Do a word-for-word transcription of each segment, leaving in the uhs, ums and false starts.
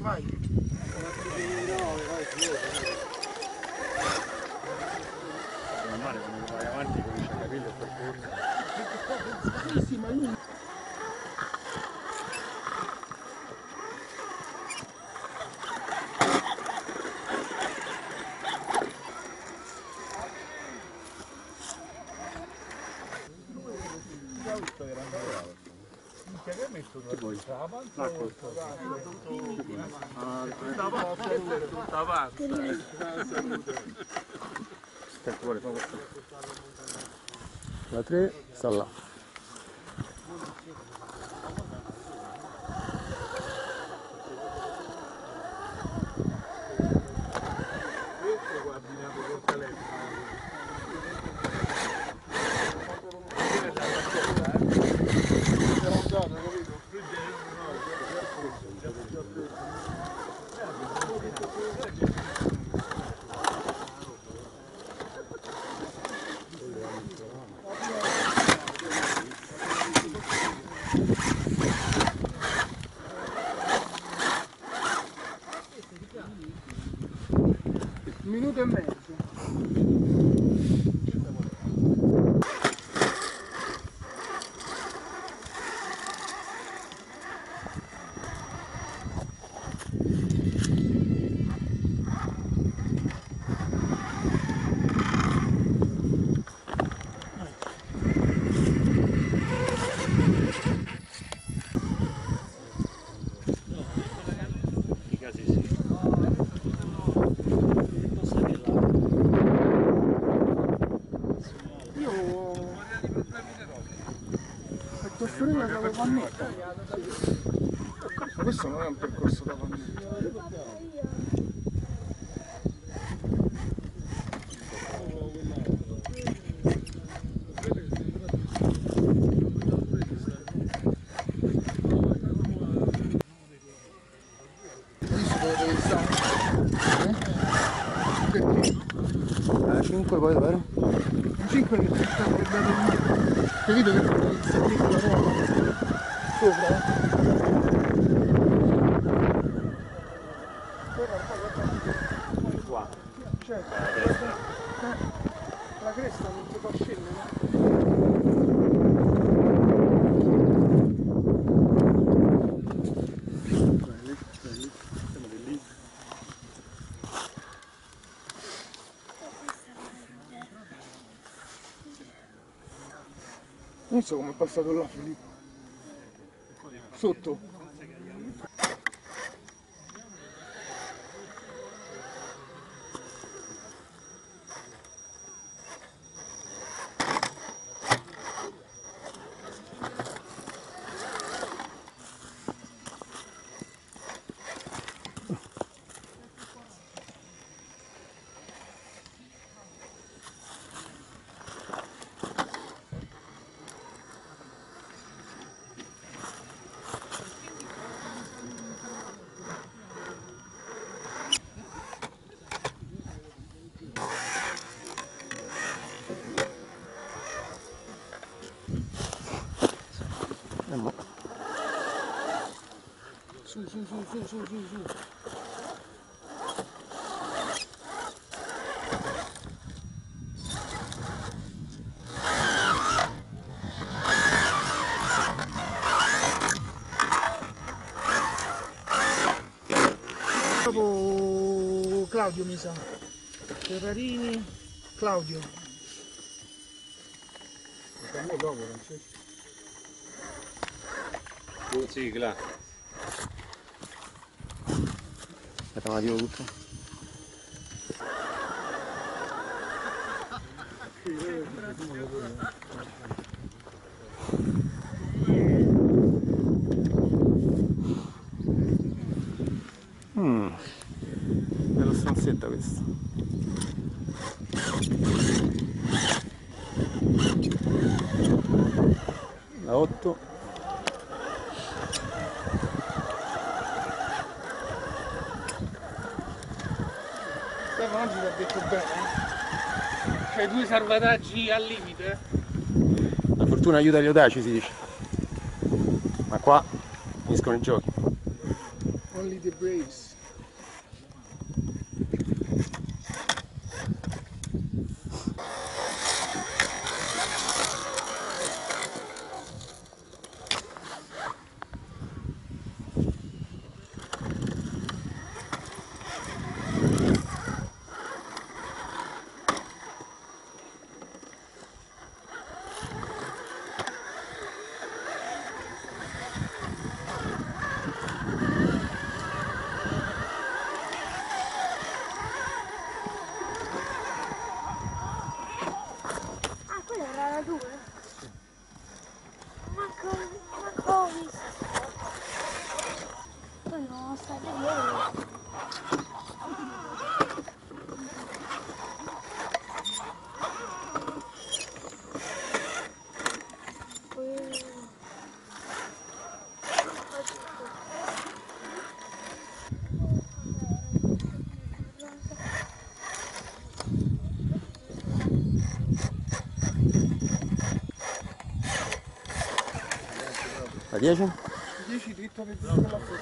vai. Normale quando vai avanti comincia a capire il percorso. Sì, sì, ma lui... Che hai messo tu poi? La panza tutta pasta. Stai fuori, fa questo. La tre sta là. Un minuto e mezzo. Tortorella da Vannetta. Ma questo non è un percorso da Vannetta. Adesso dove stare? Eh? cinque poi davvero? cinque che ti sta guardando il mare. Capito che devi salire con la roba sopra, eh? Qua. Certo. Eh, la cresta non si può scendere. Quelli, quelli, siamo di lì. Non so come è passato là, Filippo. Sotto. Su, su, su, su, su, su, su. Dopo Claudio mi sa. Ferrarini, Claudio. Fammi dopo, Francesco. Sigla. Aspetta, ma dico tutto. Mmm, bello stanzetta questa. La otto. Stefano oggi ti ha detto bene, eh? C'hai due salvataggi al limite. La fortuna aiuta gli audaci, si dice. Ma qua finiscono i giochi. Only the Braves. Due. Ma come, ma come? Poi non state via. A dieci? dieci dritto che con la frutta.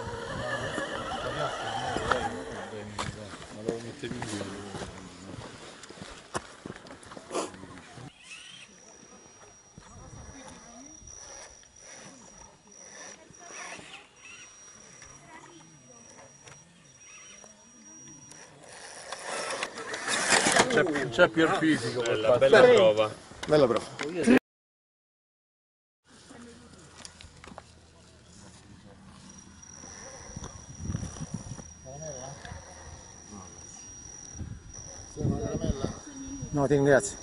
Ma devo mettere in giro. Non c'è più il fisico per fare. Bella prova. Bella prova. Sei una caramella? No, ti ringrazio.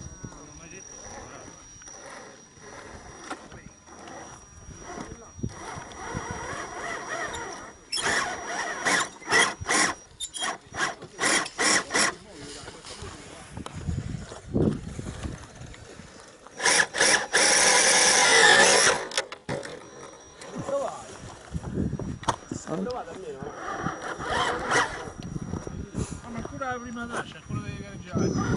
Ma ancora la prima traccia, quello delle gareggiare.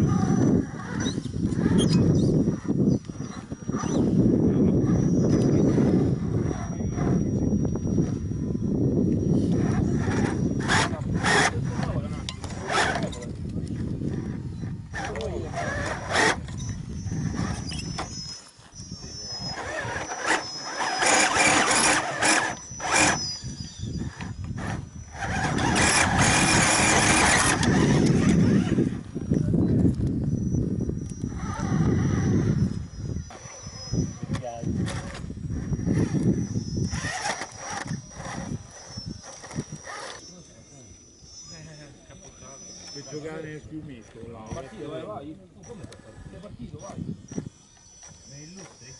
Per giocare nel fiumetto là. Partito, vai, vai. Tu come sei partito, vai. Ne illustri?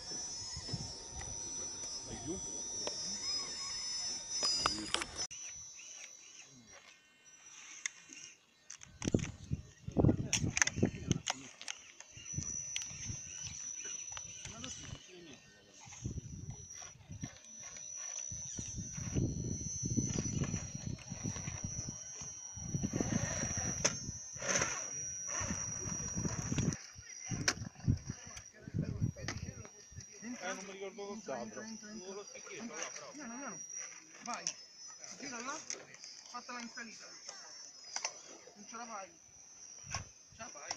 Vai giù. Eh, non mi ricordo cos'altro. Non lo specchietto là però. Piano, piano. Vai. Gira là. Fatela in salita. Non ce la fai. Ce la fai.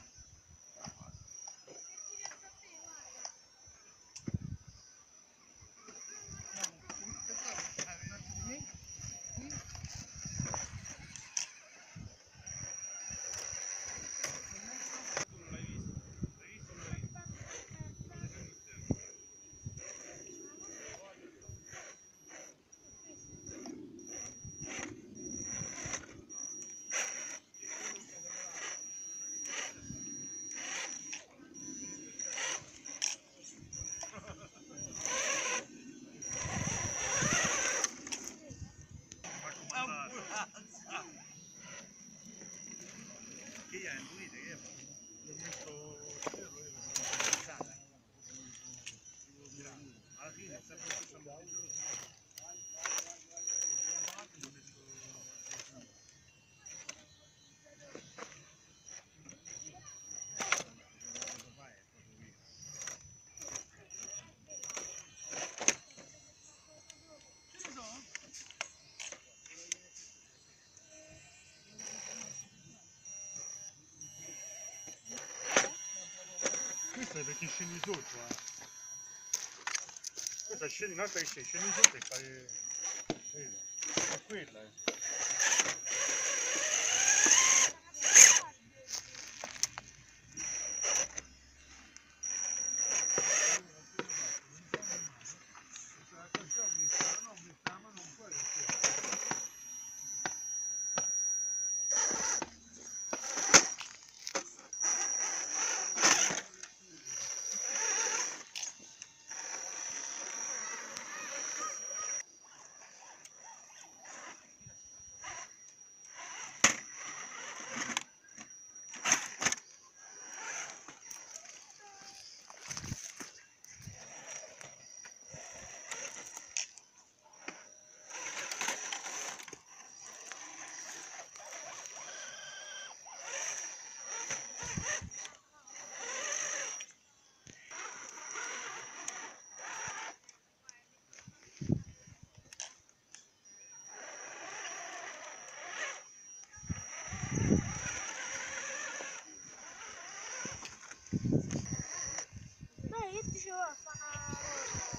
sotto, eh. Questa scendi, un'altra che scendi, scendi sotto e fai... Vedi? È quella, eh. Beh, io ti dicevo a fare una cosa.